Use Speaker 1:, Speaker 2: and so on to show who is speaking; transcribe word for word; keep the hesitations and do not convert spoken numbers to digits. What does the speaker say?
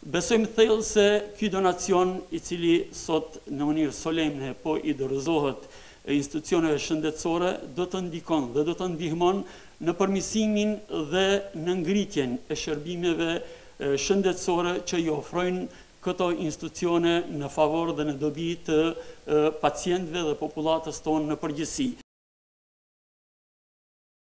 Speaker 1: Besojmë thellë se ky donacion i cili sot në mënyrë solemne po i dorëzohet institucioneve shëndetësore do të ndikon dhe do të ndihmon në përmirësimin dhe në ngritjen e shërbimeve shëndetësore që i ofrojnë këto institucione në favor dhe në dobi të pacientëve dhe popullatës tonë në përgjithësi.